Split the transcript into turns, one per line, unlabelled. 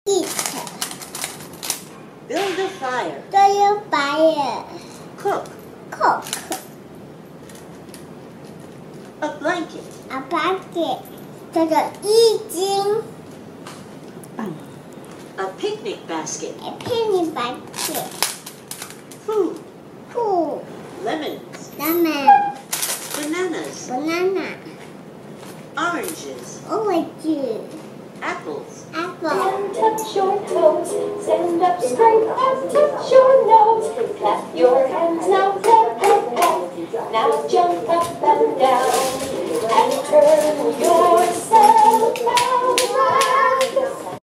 Eat.
Build a fire.
Build a fire.
Cook.
Cook.
A blanket.
A blanket. 这个衣巾。
A picnic basket.
A picnic basket.
Food.
Food.
Lemons.
Lemon.
Bananas.
Banana.
Oranges.
Orange.
Apples.
Apple.
Stand up, short toes, stand up straight and touch